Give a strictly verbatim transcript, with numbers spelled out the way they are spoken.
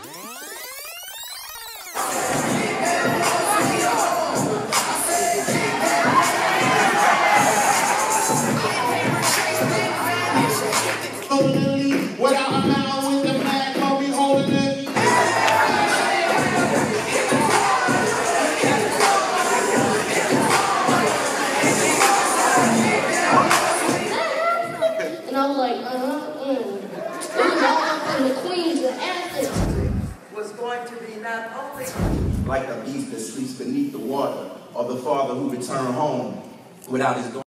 Without a mouth with the flag, I'll be holding it. And I was like, uh-huh, mm. It was all up in the Queens and Athens. Was going to be not only like a beast that sleeps beneath the water, or the father who returned home without his daughter.